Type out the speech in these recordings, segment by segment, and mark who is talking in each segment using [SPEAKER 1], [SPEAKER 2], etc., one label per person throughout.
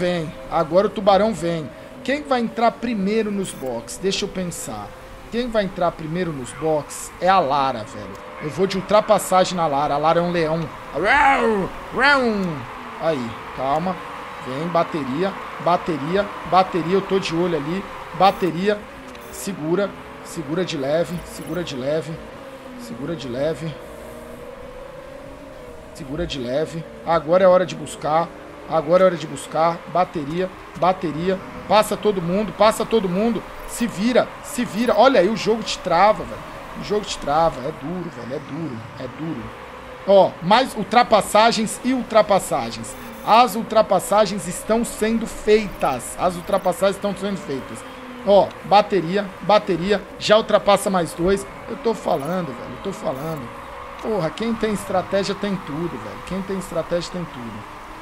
[SPEAKER 1] vem. Agora o tubarão vem. Quem vai entrar primeiro nos boxes? Deixa eu pensar. Quem vai entrar primeiro nos boxes é a Lara, velho. Eu vou de ultrapassagem na Lara. A Lara é um leão. Aí, calma. Vem, bateria, bateria, bateria. Eu tô de olho ali. Bateria. Segura. Segura de leve. Segura de leve. Segura de leve. Segura de leve. Agora é hora de buscar. Agora é hora de buscar. Bateria. Bateria. Passa todo mundo. Passa todo mundo. Se vira. Se vira. Olha aí, o jogo te trava, velho. O jogo te trava. É duro, velho. É duro. É duro. Ó, mais ultrapassagens e ultrapassagens. As ultrapassagens estão sendo feitas. As ultrapassagens estão sendo feitas. Ó, bateria. Bateria. Já ultrapassa mais 2. Eu tô falando, velho. Eu tô falando. Porra, quem tem estratégia tem tudo, velho. Quem tem estratégia tem tudo.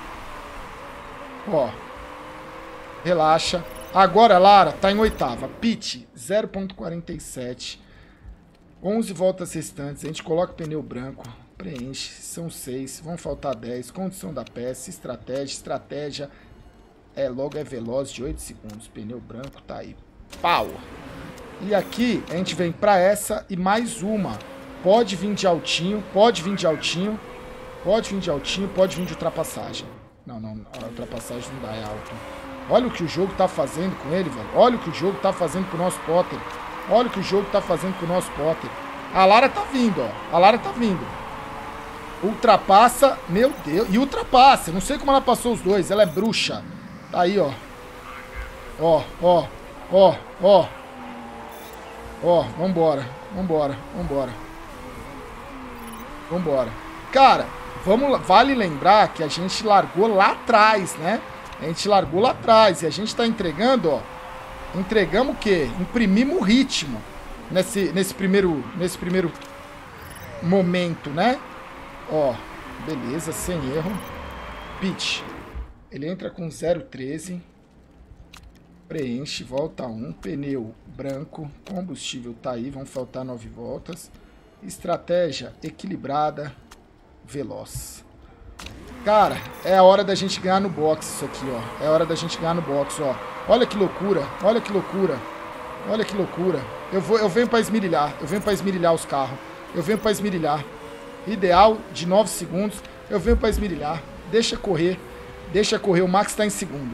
[SPEAKER 1] Ó. Relaxa. Agora, Lara, tá em 8ª. Pit, 0.47. 11 voltas restantes. A gente coloca pneu branco. Preenche. São 6. Vão faltar 10. Condição da peça. Estratégia. Estratégia. Logo é veloz de 8 segundos. Pneu branco tá aí. Pau. E aqui a gente vem pra essa e mais uma. Pode vir de altinho. Pode vir de altinho. Pode vir de altinho. Pode vir de ultrapassagem. Não, não. A ultrapassagem não dá. É alto. Olha o que o jogo tá fazendo com ele, velho. Olha o que o jogo tá fazendo com o nosso Potter. Olha o que o jogo tá fazendo com o nosso Potter. A Lara tá vindo, ó. A Lara tá vindo. Ultrapassa. Meu Deus. E ultrapassa. Não sei como ela passou os dois. Ela é bruxa. Tá aí, ó. Ó, ó. Ó, ó. Ó, vambora. Vambora. Vambora. Vambora. Cara, vale lembrar que a gente largou lá atrás, né? A gente largou lá atrás. E a gente tá entregando, ó. Entregamos o quê? Imprimimos o ritmo nesse primeiro momento, né? Ó, beleza, sem erro. Pitch. Ele entra com 0,13. Preenche, volta 1. Pneu branco. Combustível tá aí, vão faltar 9 voltas. Estratégia equilibrada. Veloz. Cara, é a hora da gente ganhar no box isso aqui, ó. É a hora da gente ganhar no box, ó. Olha que loucura, olha que loucura. Olha que loucura. Eu venho pra esmirilhar. Eu venho pra esmirilhar os carros. Eu venho pra esmirilhar. Ideal de 9 segundos. Eu venho pra esmirilhar. Deixa correr. Deixa correr. O Max tá em segundo.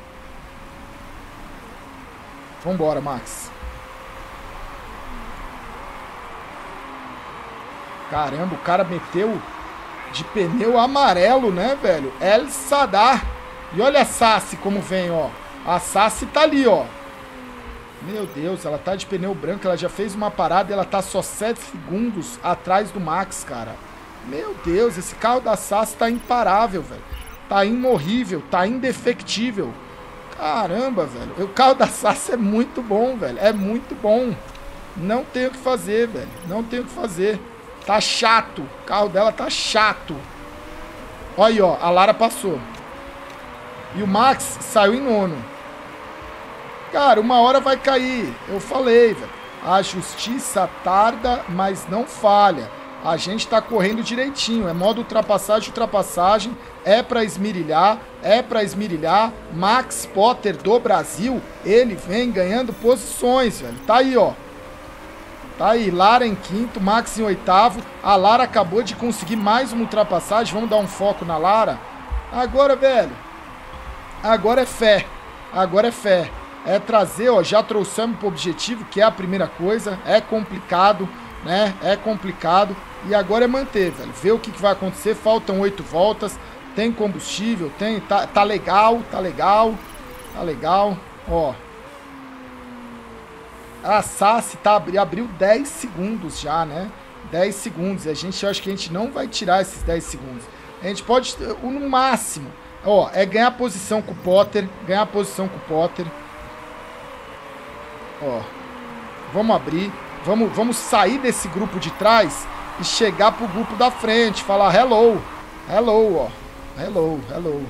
[SPEAKER 1] Vambora, Max. Caramba, o cara meteu de pneu amarelo, né, velho? El Sadar. E olha a Sassy como vem, ó. A Sassy tá ali, ó. Meu Deus, ela tá de pneu branco. Ela já fez uma parada e ela tá só 7 segundos atrás do Max, cara. Meu Deus, esse carro da Sassy tá imparável, velho. Tá imorrível, tá indefectível. Caramba, velho. O carro da Sassy é muito bom, velho. É muito bom. Não tem o que fazer, velho. Não tem o que fazer. Tá chato. O carro dela tá chato. Olha aí, ó. A Lara passou. E o Max saiu em 9º. Cara, uma hora vai cair. Eu falei, velho. A justiça tarda, mas não falha. A gente tá correndo direitinho. É modo ultrapassagem, ultrapassagem. É pra esmirilhar. É pra esmirilhar. Max Potter do Brasil. Ele vem ganhando posições, velho. Tá aí, ó. Tá aí, Lara em 5º, Max em 8º. A Lara acabou de conseguir mais uma ultrapassagem. Vamos dar um foco na Lara. Agora, velho. Agora é fé. Agora é fé. É trazer, ó. Já trouxemos pro objetivo, que é a primeira coisa. É complicado, né? É complicado. E agora é manter, velho. Ver o que vai acontecer. Faltam 8 voltas. Tem combustível, tem. Tá legal, tá legal. Tá legal. Ó. A Sassy abriu 10 segundos já, né? 10 segundos. Eu acho que a gente não vai tirar esses 10 segundos. A gente pode, no máximo, ó, é ganhar posição com o Potter. Ganhar posição com o Potter. Ó. Vamos abrir. Vamos sair desse grupo de trás e chegar pro grupo da frente. Falar hello. Hello, ó. Hello, hello.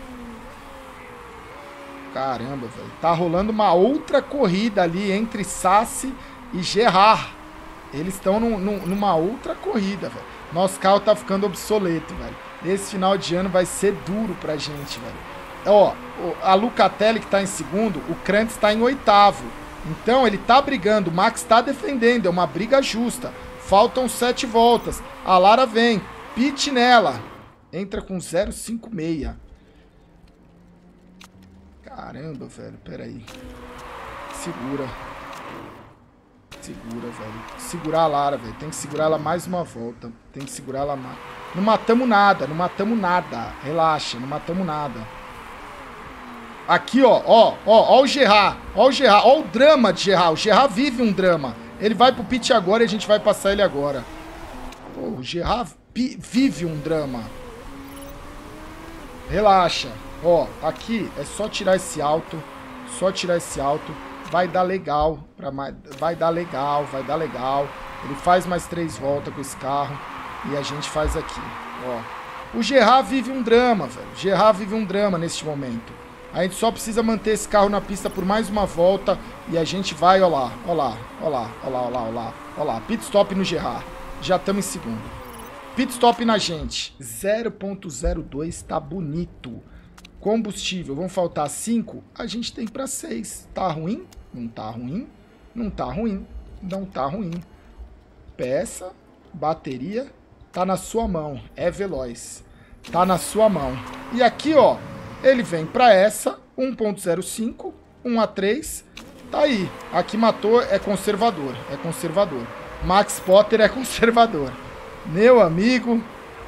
[SPEAKER 1] Caramba, velho. Tá rolando uma outra corrida ali entre Sassy e Gerard. Eles estão numa outra corrida, velho. Nosso carro tá ficando obsoleto, velho. Esse final de ano vai ser duro pra gente, velho. Ó, a Lucatelli que tá em segundo, o Krantz tá em oitavo. Então ele tá brigando, o Max tá defendendo, é uma briga justa. Faltam 7 voltas. A Lara vem, pit nela. Entra com 0,56. Caramba, velho, peraí. Segura. Segura, velho. Segurar a Lara, velho. Tem que segurar ela mais uma volta. Tem que segurar ela mais. Não matamos nada, não matamos nada. Relaxa, não matamos nada. Aqui, ó o Gerard. Ó o Gerard, ó o drama de Gerard. O Gerard vive um drama. Ele vai pro pit agora e a gente vai passar ele agora. Pô, o Gerard vive um drama. Relaxa. Ó, aqui é só tirar esse alto. Só tirar esse alto. Vai dar legal. Vai dar legal, vai dar legal. Ele faz mais 3 voltas com esse carro. E a gente faz aqui, ó. O Gerard vive um drama, velho. O Gerard vive um drama neste momento. A gente só precisa manter esse carro na pista por mais uma volta. E a gente vai, ó lá, ó lá, ó lá, ó lá, ó lá, ó lá, ó lá. Pit stop no Gerard. Já estamos em segundo. Pit stop na gente. 0.02 tá bonito. Combustível, vão faltar 5. A gente tem para 6. Tá ruim? Não tá ruim. Não tá ruim. Não tá ruim. Peça, bateria, tá na sua mão. É veloz. Tá na sua mão. E aqui, ó, ele vem para essa. 1.05, 1 a 3. Tá aí. Aqui matou, é conservador. É conservador. Max Potter é conservador. Meu amigo,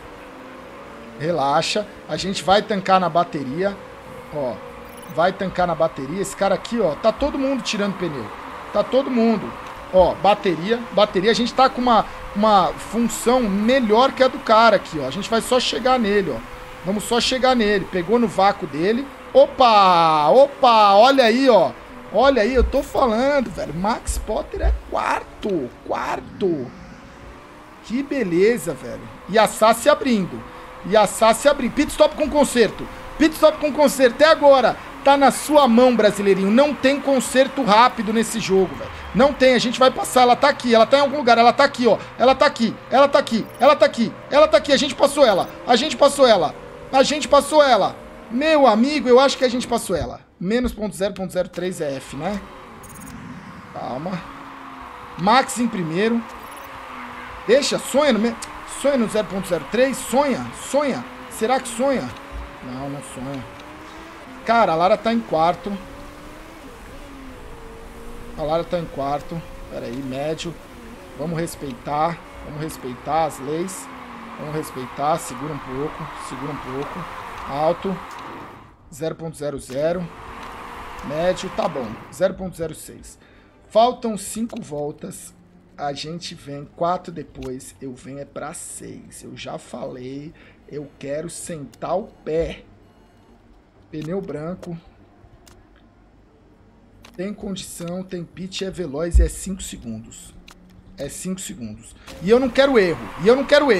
[SPEAKER 1] relaxa. A gente vai tancar na bateria. Ó, vai tancar na bateria. Esse cara aqui, ó, tá todo mundo tirando pneu. Tá todo mundo. Ó, bateria. Bateria, a gente tá com uma função melhor que a do cara aqui, ó. A gente vai só chegar nele, ó. Vamos só chegar nele. Pegou no vácuo dele. Opa! Opa! Olha aí, ó. Olha aí, eu tô falando, velho. Max Potter é quarto. Quarto. Que beleza, velho. E a Sassi abrindo. E a Sassi abrindo. Pit stop com conserto. Pit stop com conserto. Até agora. Tá na sua mão, brasileirinho. Não tem conserto rápido nesse jogo, velho. Não tem. A gente vai passar. Ela tá aqui. Ela tá em algum lugar. Ela tá aqui, ó. Ela tá aqui. Ela tá aqui. Ela tá aqui. Ela tá aqui. A gente passou ela. A gente passou ela. A gente passou ela. Meu amigo, eu acho que a gente passou ela. Menos 0.03 é F, né? Calma. Max em primeiro. Deixa, sonha no 0.03, sonha. Será que sonha? Não, não sonha. Cara, a Lara tá em quarto. A Lara tá em quarto. Pera aí, médio. Vamos respeitar as leis. Vamos respeitar, segura um pouco. Alto. 0.00. Médio, tá bom. 0.06. Faltam 5 voltas. A gente vem 4 depois, eu venho é pra 6. Eu já falei, eu quero sentar o pé. Pneu branco. Tem condição, tem pitch, é veloz e é 5 segundos. É 5 segundos. E eu não quero erro. Eu não quero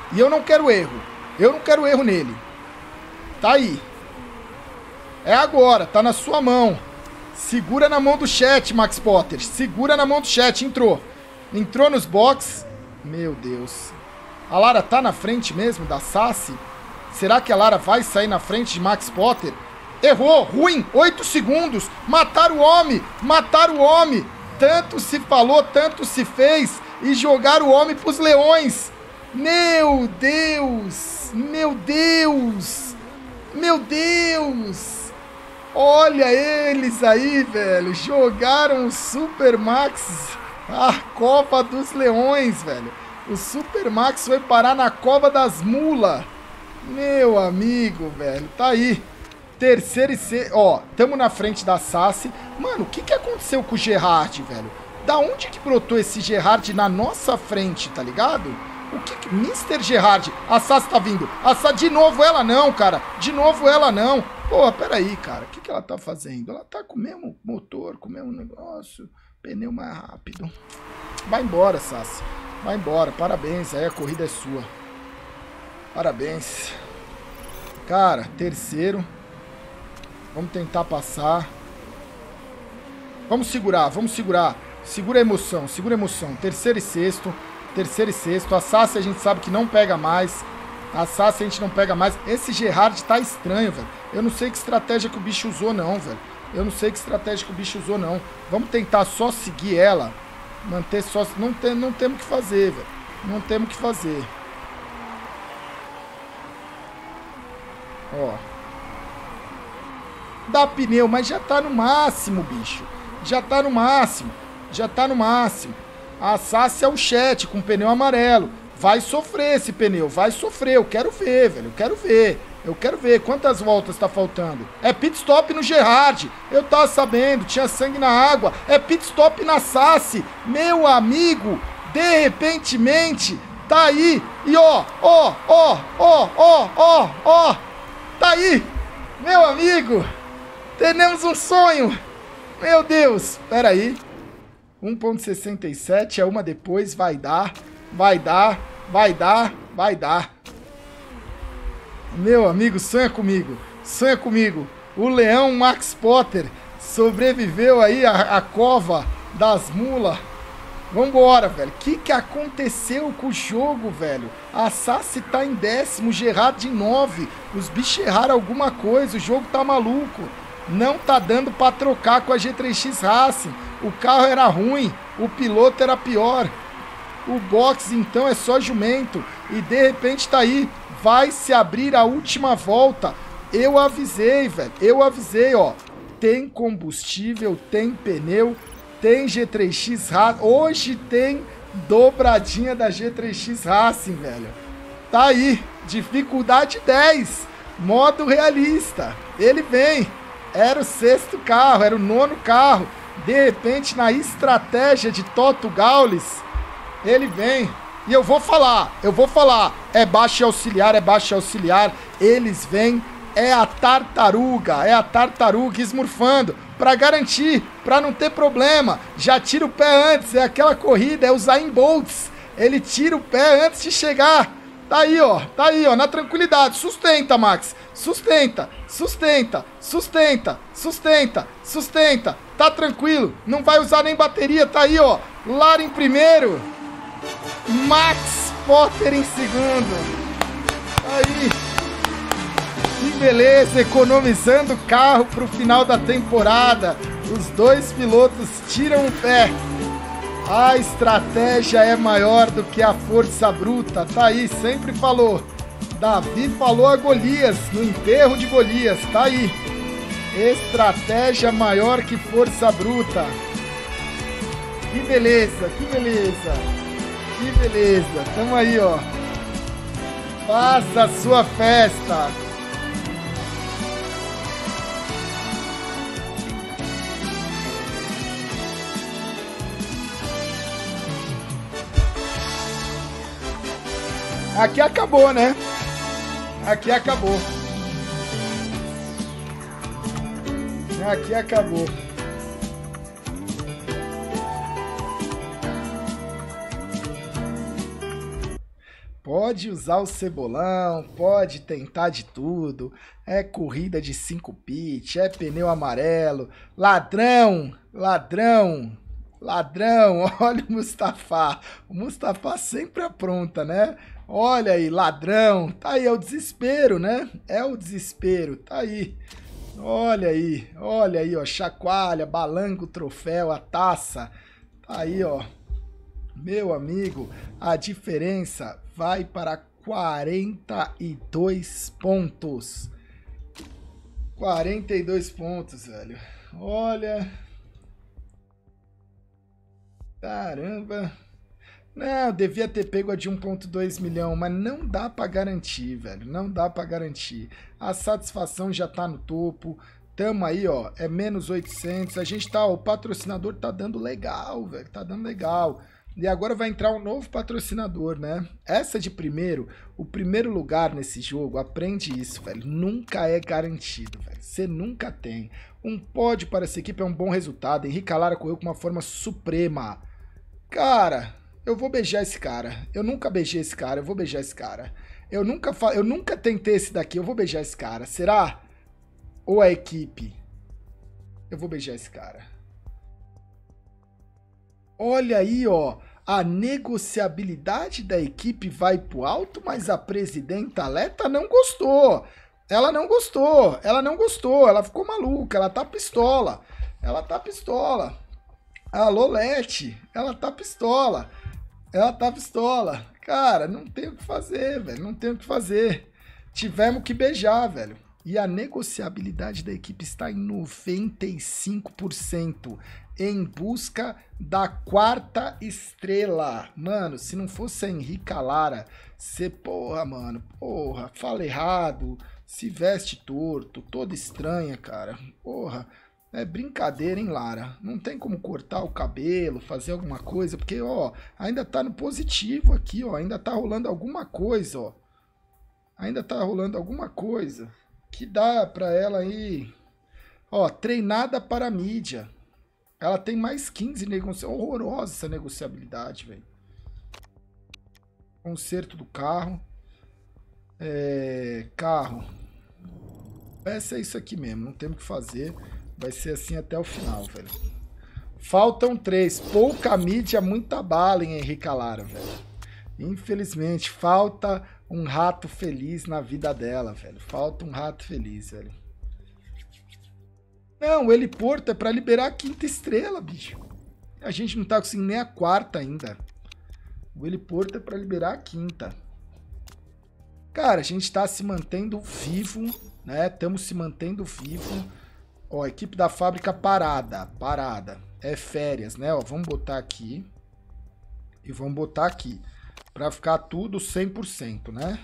[SPEAKER 1] erro nele. Tá aí. É agora, tá na sua mão. Segura na mão do chat, Max Potter. Segura na mão do chat, entrou. Entrou nos box. Meu Deus. A Lara tá na frente mesmo da Sassi? Será que a Lara vai sair na frente de Max Potter? Errou, ruim, 8 segundos. Mataram o homem, mataram o homem. Tanto se falou, tanto se fez. E jogaram o homem pros leões. Meu Deus, meu Deus, meu Deus. Olha eles aí, velho. Jogaram o Super Max. A cova dos leões, velho. O Super Max foi parar na cova das mulas. Meu amigo, velho. Tá aí. Terceiro e sexto. Ó, tamo na frente da Sassi. Mano, o que aconteceu com o Gerard, velho? Da onde que brotou esse Gerard na nossa frente, tá ligado? O que... Mr. Gerard. A Sassi tá vindo. De novo ela não, cara. De novo ela não. Pô, peraí, cara. O que ela tá fazendo? Ela tá com o mesmo motor, com o mesmo negócio. Pneu mais rápido. Vai embora, Sassi. Vai embora. Parabéns. Aí a corrida é sua. Parabéns. Cara, terceiro. Vamos tentar passar. Vamos segurar, vamos segurar. Segura a emoção, segura a emoção. Terceiro e sexto. Terceiro e sexto. A Sassi a gente sabe que não pega mais. A Saci a gente não pega mais. Esse Gerard tá estranho, velho. Eu não sei que estratégia que o bicho usou, não, velho. Eu não sei que estratégia que o bicho usou, não. Vamos tentar só seguir ela. Manter só... Não temos o que fazer, velho. Não temos o que fazer. Ó. Dá pneu, mas já tá no máximo, bicho. Já tá no máximo. Já tá no máximo. A Saci é o chat com pneu amarelo. Vai sofrer esse pneu, vai sofrer. Eu quero ver, velho. Eu quero ver. Eu quero ver quantas voltas tá faltando. É pit stop no Gerard. Eu tava sabendo, tinha sangue na água. É pit stop na Saci. Meu amigo, de repentemente, tá aí. E ó. Tá aí. Meu amigo, temos um sonho. Meu Deus. Pera aí. 1.67 é uma depois. Vai dar. Vai dar. Vai dar. Vai dar. Meu amigo, sonha comigo. Sonha comigo. O leão Max Potter sobreviveu aí à cova das mulas. Vambora, velho. O que aconteceu com o jogo, velho? A Saci tá em 10º, Gerard em 9. Os bichos erraram alguma coisa. O jogo tá maluco. Não tá dando pra trocar com a G3X Racing. O carro era ruim. O piloto era pior. O box, então, é só jumento. E, de repente, tá aí. Vai se abrir a última volta. Eu avisei, velho. Eu avisei, ó. Tem combustível, tem pneu, tem G3X Racing. Hoje tem dobradinha da G3X Racing, velho. Tá aí. Dificuldade 10. Modo realista. Ele vem. Era o 6º carro, era o 9º carro. De repente, na estratégia de Toto Gaules, ele vem. E eu vou falar. É baixo e auxiliar. Eles vêm. É a tartaruga esmurfando. Pra garantir, pra não ter problema. Já tira o pé antes. É aquela corrida, é o Usain Bolt. Ele tira o pé antes de chegar. Tá aí, ó. Na tranquilidade. Sustenta, Max. Sustenta. Tá tranquilo. Não vai usar nem bateria. Tá aí, ó. Lara em primeiro. Max Potter em segundo. Aí. Que beleza. Economizando o carro pro final da temporada. Os dois pilotos tiram o pé. A estratégia é maior do que a força bruta. Tá aí, sempre falou. Davi falou a Golias, no enterro de Golias. Tá aí. Estratégia maior que força bruta. Que beleza, que beleza. Que beleza. Tamo aí, ó. Faça a sua festa. Aqui acabou, né? Aqui acabou. Aqui acabou. Pode usar o cebolão, pode tentar de tudo. É corrida de 5 pit, é pneu amarelo. Ladrão, ladrão, ladrão. Olha o Mustafa. O Mustafa sempre apronta, né? Olha aí, ladrão. Tá aí, é o desespero, né? É o desespero, tá aí. Olha aí, ó. Chacoalha, balanga o troféu, a taça. Tá aí, ó. Meu amigo, a diferença vai para 42 pontos. 42 pontos, velho. Olha. Caramba. Não, devia ter pego a de 1.2 milhão, mas não dá pra garantir, velho. Não dá pra garantir. A satisfação já tá no topo. Tamo aí, ó. É menos 800. A gente tá, o patrocinador tá dando legal, velho. Tá dando legal. E agora vai entrar um novo patrocinador, né? Essa de primeiro, o primeiro lugar nesse jogo, aprende isso, velho. Nunca é garantido, velho. Você nunca tem. Um pódio para essa equipe é um bom resultado. Henrique Lara correu com uma forma suprema. Cara, eu vou beijar esse cara. Eu nunca beijei esse cara, eu vou beijar esse cara. Eu nunca tentei esse daqui, eu vou beijar esse cara. Será? Ou a equipe? Eu vou beijar esse cara. Olha aí, ó. A negociabilidade da equipe vai pro alto, mas a presidenta Leta não gostou. Ela não gostou, ela ficou maluca, ela tá pistola. A Lolete, ela tá pistola. Cara, não tem o que fazer, velho, não tem o que fazer. Tivemos que beijar, velho. E a negociabilidade da equipe está em 95%, em busca da 4ª estrela. Mano, se não fosse a Henrica Lara, você, fala errado, se veste torto, toda estranha, cara. Porra, é brincadeira, hein, Lara? Não tem como cortar o cabelo, fazer alguma coisa, porque, ó, ainda tá no positivo aqui, ó, ainda tá rolando alguma coisa, ó. Que dá pra ela aí, ó, treinada para a mídia. Ela tem mais 15 negociações. Horrorosa essa negociabilidade, velho. Conserto do carro. Carro. Essa é isso aqui mesmo, não temos o que fazer. Vai ser assim até o final, velho. Faltam 3. Pouca mídia, muita bala em Henrica Lara, velho. Infelizmente, falta um rato feliz na vida dela, velho. Falta um rato feliz, velho. Não, o heliporto é pra liberar a 5ª estrela, bicho. A gente não tá conseguindo nem a 4ª ainda. O heliporto é pra liberar a 5ª. Cara, a gente tá se mantendo vivo, né? Estamos se mantendo vivo. Ó, a equipe da fábrica parada. É férias, né? Ó, vamos botar aqui. E vamos botar aqui. Pra ficar tudo 100%, né?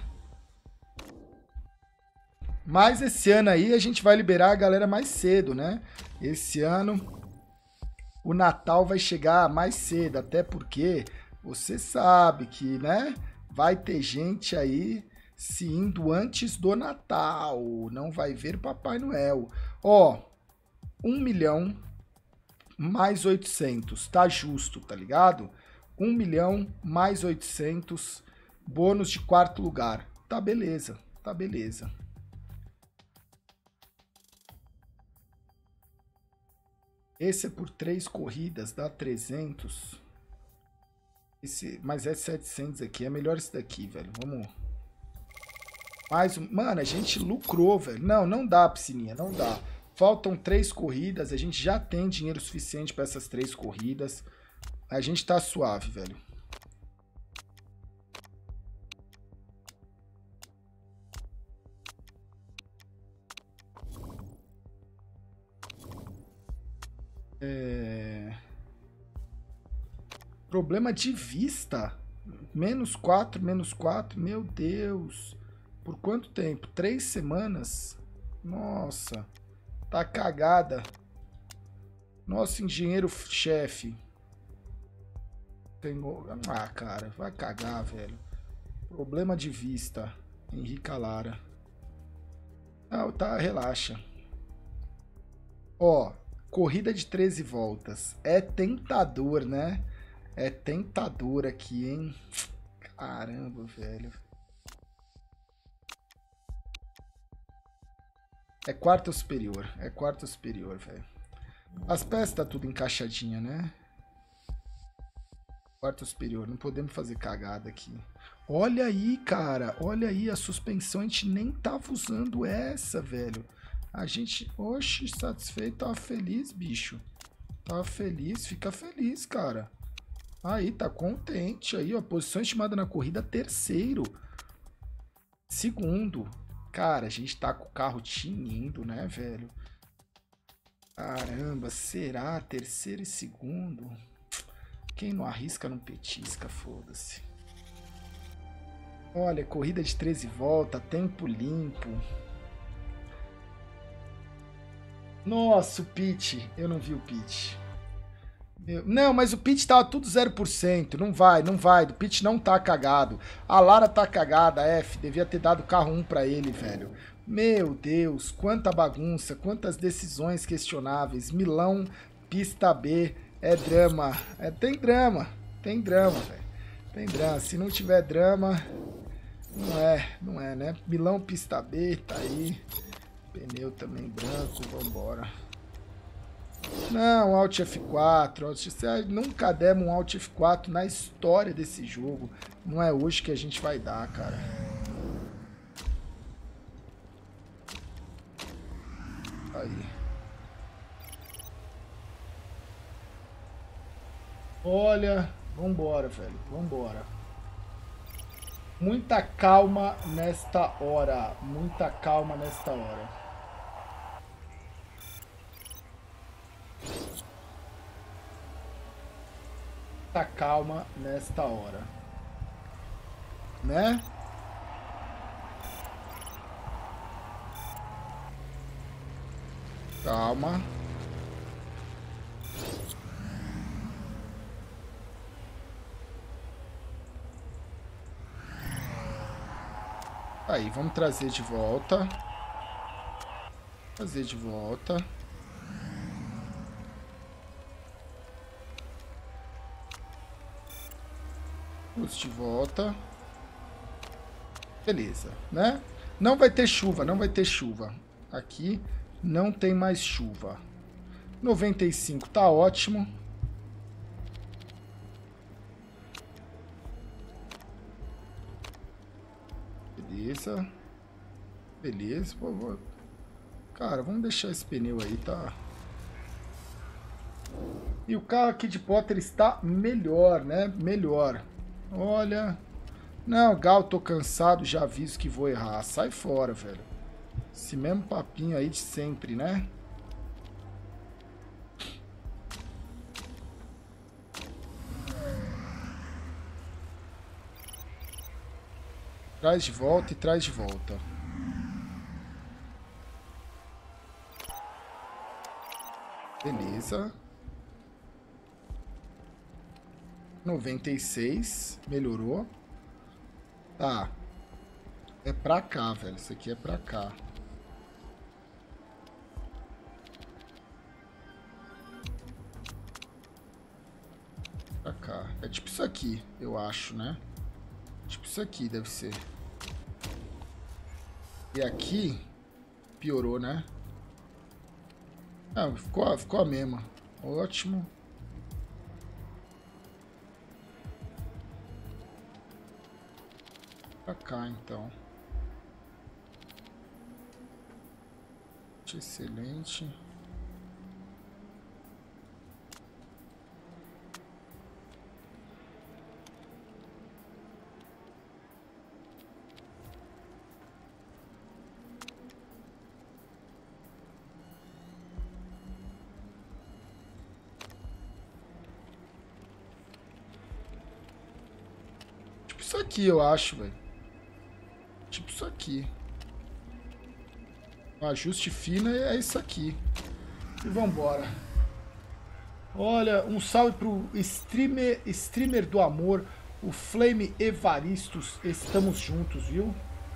[SPEAKER 1] Mas esse ano aí a gente vai liberar a galera mais cedo, né? Esse ano o Natal vai chegar mais cedo, até porque você sabe que, né? Vai ter gente aí se indo antes do Natal, não vai ver Papai Noel. Ó, 1 milhão mais 800, tá justo, tá ligado? 1 milhão mais 800, bônus de 4º lugar. Tá beleza, tá beleza. Esse é por 3 corridas, dá 300. Mas é 700 aqui, é melhor esse daqui, velho. Vamos. Mais um. Mano, a gente lucrou, velho. Não dá, piscininha, não dá. Faltam 3 corridas, a gente já tem dinheiro suficiente para essas 3 corridas. A gente tá suave, velho. Problema de vista. -4, -4. Meu Deus. Por quanto tempo? 3 semanas? Nossa. Tá cagada. Nosso engenheiro-chefe. Ah, cara. Vai cagar, velho. Problema de vista. Henrica Lara. Não, tá, relaxa. Ó, corrida de 13 voltas. É tentador, né? É tentador aqui, hein? Caramba, velho. É 4ª superior. É 4ª superior, velho. As peças tá tudo encaixadinha, né? 4ª superior. Não podemos fazer cagada aqui. Olha aí, cara. Olha aí, a suspensão. A gente nem tava usando essa, velho. A gente... Oxe, satisfeito. Tava feliz, bicho. Tava feliz. Fica feliz, cara. Aí, tá contente. Aí, ó. Posição estimada na corrida, 3º. 2º. Cara, a gente tá com o carro tinindo, né, velho? Caramba, será? 3º e 2º? Quem não arrisca não petisca, foda-se. Olha, corrida de 13 voltas, tempo limpo. Nossa, o pitch. Eu não vi o pitch. Não, mas o pitch tava tudo 0%. Não vai. O pitch não tá cagado. A Lara tá cagada, F. Devia ter dado carro 1 pra ele, velho. Meu Deus, quanta bagunça, quantas decisões questionáveis. Milão, pista B, é drama. Tem drama, velho. Tem drama. Se não tiver drama, não é, né? Milão, pista B, tá aí. Pneu também branco, vambora. Não, Alt F4. Nunca demos um Alt F4 na história desse jogo. Não é hoje que a gente vai dar, cara. Aí. Olha, vambora, velho. Vambora. Muita calma nesta hora. Muita calma nesta hora. Muita calma nesta hora. Né? Calma. Aí, vamos trazer de volta. Trazer de volta. Trouxe de volta. Beleza, né? Não vai ter chuva, não vai ter chuva. Aqui não tem mais chuva. 95 tá ótimo. Beleza. Beleza, por favor. Cara, vamos deixar esse pneu aí, tá? E o carro aqui de Potter está melhor, né? Melhor. Olha. Não, Gal, tô cansado, já aviso que vou errar. Sai fora, velho. Esse mesmo papinho aí de sempre, né? Traz de volta e traz de volta. Beleza. 96. Melhorou. Tá. É pra cá, velho. Isso aqui é pra cá. Pra cá. É tipo isso aqui, eu acho, né? Tipo isso aqui deve ser. E aqui piorou, né? Ah, ficou a mesma. Ótimo. Pra cá, então. Excelente. Tipo isso aqui, eu acho, velho. Tipo isso aqui. O ajuste fino é isso aqui. E vambora. Olha, um salve pro streamer do amor, o Flame Evaristos. Estamos juntos, viu?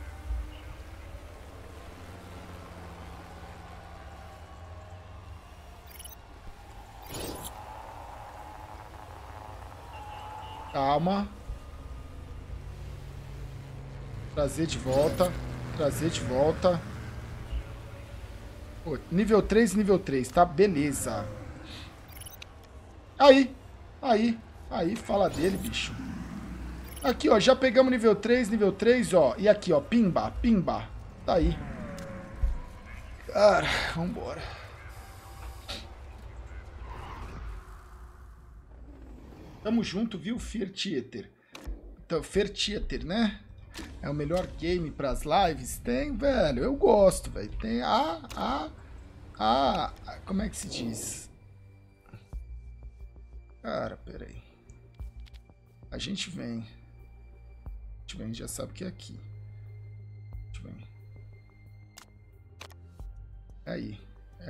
[SPEAKER 1] Calma. Trazer de volta. Trazer de volta. Pô, nível 3, tá? Beleza. Aí, fala dele, bicho. Aqui, ó, já pegamos nível 3, ó. E aqui, ó, pimba. Tá aí. Cara, vambora. Tamo junto, viu, Fear Theater? Então, Fear Theater, né? É o melhor game pras lives? Tem, velho. Eu gosto, velho. Tem como é que se diz? Cara, peraí. A gente vem, já sabe que é aqui. A gente vem. É aí.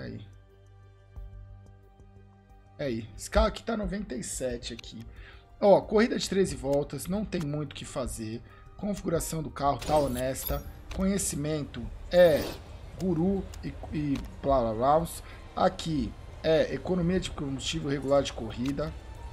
[SPEAKER 1] Esse carro aqui tá 97 aqui. Ó, corrida de 13 voltas, não tem muito o que fazer. Configuração do carro tá honesta. Conhecimento é guru e blá blá blá. Aqui é economia de combustível regular de corrida.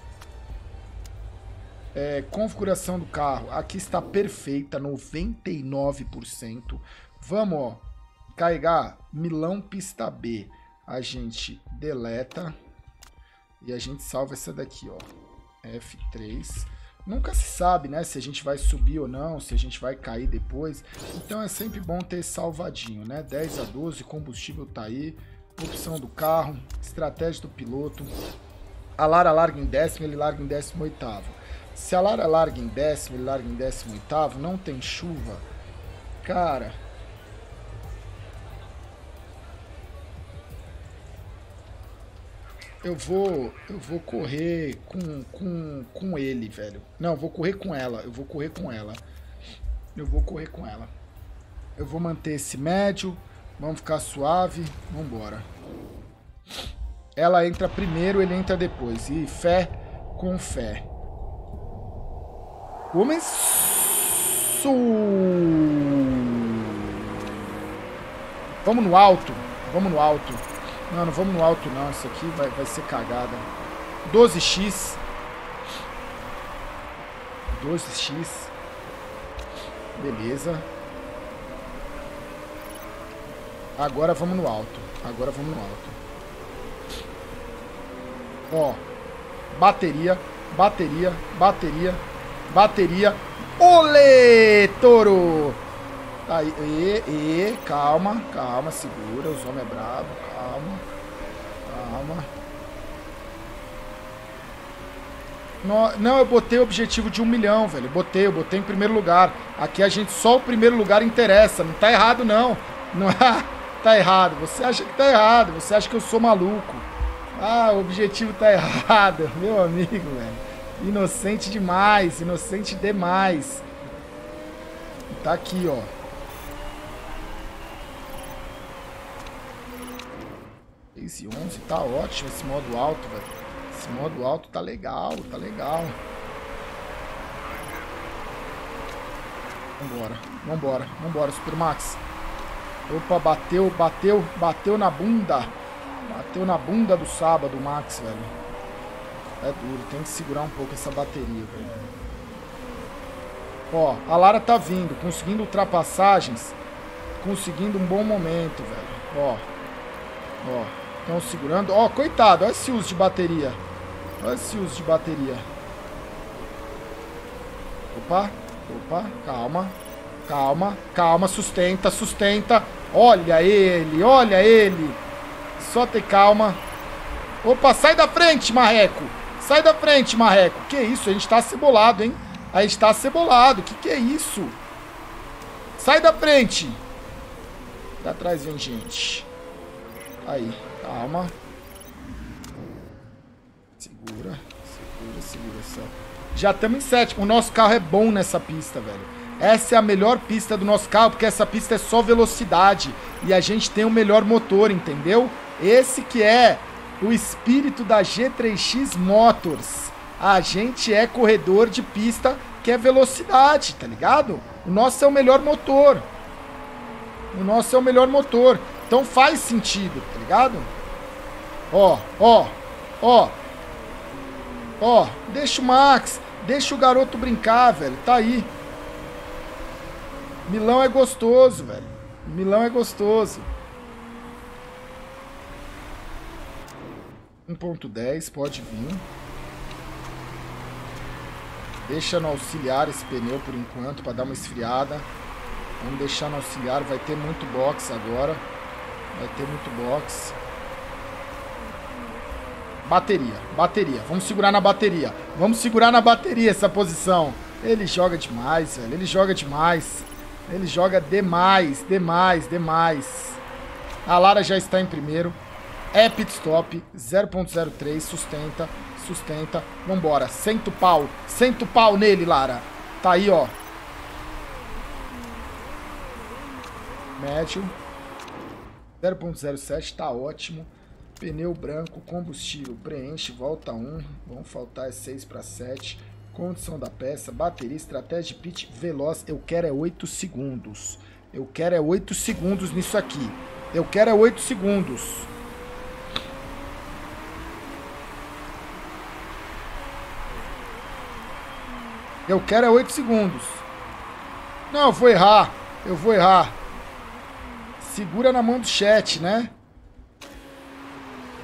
[SPEAKER 1] Configuração do carro, aqui está perfeita, 99%. Vamos, ó, carregar Milão Pista B. a gente deleta e a gente salva essa daqui, ó. F3. Nunca se sabe, né, se a gente vai subir ou não, se a gente vai cair depois. Então é sempre bom ter salvadinho, né? 10 a 12, combustível tá aí. Opção do carro, estratégia do piloto. A Lara larga em 10º, ele larga em 18º. Se a Lara larga em 10º, ele larga em 18º, não tem chuva. Cara... Eu vou correr com ele, velho. Não, eu vou correr com ela. Eu vou correr com ela. Eu vou correr com ela. Eu vou manter esse médio. Vamos ficar suave. Vamos embora. Ela entra primeiro, ele entra depois. E fé com fé. Começou! Vamos no alto. Vamos no alto. Não, não vamos no alto não, isso aqui vai ser cagada. 12x. 12x. Beleza. Agora vamos no alto. Agora vamos no alto. Ó. Bateria, bateria, bateria, bateria. Olê, touro! Aí, calma, calma, segura, os homens é brabo, calma, calma. Não, eu botei o objetivo de 1 milhão, velho, eu botei em primeiro lugar. Aqui a gente, só o primeiro lugar interessa, não tá errado não, não tá errado, você acha que tá errado, você acha que eu sou maluco. Ah, o objetivo tá errado, meu amigo, velho, inocente demais, inocente demais. Tá aqui, ó. Esse 11 tá ótimo, esse modo alto, velho. Esse modo alto tá legal, tá legal. Vambora, vambora, vambora, Supermax. Opa, bateu, bateu, bateu na bunda. Bateu na bunda do sábado, Max, velho. É duro, tem que segurar um pouco essa bateria, velho. Ó, a Lara tá vindo, conseguindo ultrapassagens. Conseguindo um bom momento, velho. Ó, ó. Estão segurando. Ó, coitado. Olha esse uso de bateria. Olha esse uso de bateria. Opa. Opa. Calma. Calma. Calma. Sustenta. Sustenta. Olha ele. Olha ele. Só ter calma. Opa. Sai da frente, marreco. Sai da frente, marreco. Que isso? A gente tá cebolado, hein? A gente tá cebolado. Que é isso? Sai da frente. Pra trás vem gente. Aí. Calma. Segura. Segura, segura só. Já estamos em 7º. O nosso carro é bom nessa pista, velho. Essa é a melhor pista do nosso carro, porque essa pista é só velocidade. E a gente tem o melhor motor, entendeu? Esse que é o espírito da G3X Motors. A gente é corredor de pista que é velocidade, tá ligado? O nosso é o melhor motor. O nosso é o melhor motor. Então faz sentido, tá ligado? Ó, ó, ó. Ó, deixa o Max, deixa o garoto brincar, velho. Tá aí. Milão é gostoso, velho. Milão é gostoso. 1.10, pode vir. Deixa no auxiliar esse pneu por enquanto, pra dar uma esfriada. Vamos deixar no auxiliar, vai ter muito box agora. Vai ter muito box. Bateria, bateria. Vamos segurar na bateria. Vamos segurar na bateria essa posição. Ele joga demais, velho. Ele joga demais. Ele joga demais, demais, demais. A Lara já está em primeiro. É pit stop. 0.03. Sustenta, sustenta. Vambora. Senta o pau. Senta o pau nele, Lara. Tá aí, ó. Médio. 0.07, tá ótimo. Pneu branco, combustível, preenche, volta 1. Vão faltar 6 para 7. Condição da peça, bateria, estratégia de pit, veloz. Eu quero é 8 segundos. Eu quero é 8 segundos nisso aqui. Eu quero é 8 segundos. Eu quero é 8 segundos. Não, eu vou errar. Eu vou errar. Segura na mão do chat, né?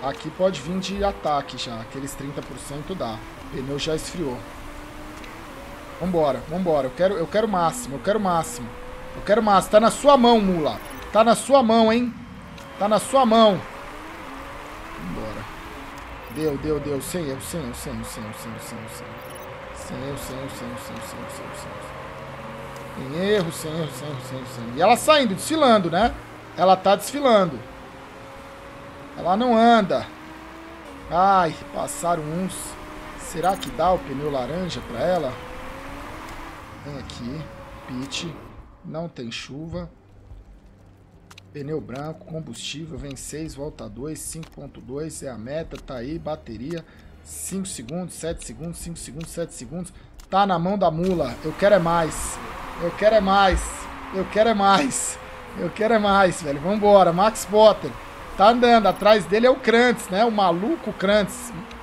[SPEAKER 1] Aqui pode vir de ataque já. Aqueles 30% dá. O pneu já esfriou. Vambora, vambora. Eu quero máximo, eu quero máximo. Eu quero máximo. Tá na sua mão, mula. Tá na sua mão, hein? Tá na sua mão. Vambora. Deu. Sem erro. Sem erro. E ela saindo, desfilando, né? Ela tá desfilando. Ela não anda. Ai, passaram uns. Será que dá o pneu laranja pra ela? Vem aqui. Pit. Não tem chuva. Pneu branco, combustível, vem 6, volta 2, 5.2, é a meta, tá aí, bateria, 5 segundos, 7 segundos, 5 segundos, 7 segundos, tá na mão da mula, eu quero é mais, velho, vambora, Max Potter, tá andando, atrás dele é o Krantz, né, o maluco Krantz,